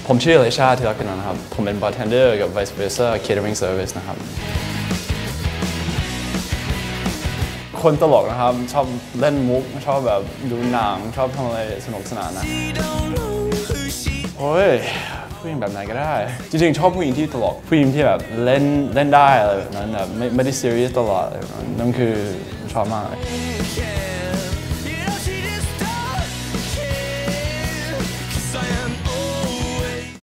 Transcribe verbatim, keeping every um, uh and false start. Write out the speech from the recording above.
ผมชื่ออลิชาธีรกุลนะครับผมเป็น bartender กับ vice versa catering service นะครับคนตลกนะครับชอบเล่นมุกชอบแบบดูหนังชอบทำอะไรสนุกสนานนะโอ้ยผู้หญิงแบบไหนก็ได้จริงๆชอบผู้หญิงที่ตลกผู้หญิงที่แบบเล่นเล่นได้อะไรแบบนั้นแบบไม่ไม่ได้ serious ตลอดอะไรแบบนั้นนั่นคือชอบมาก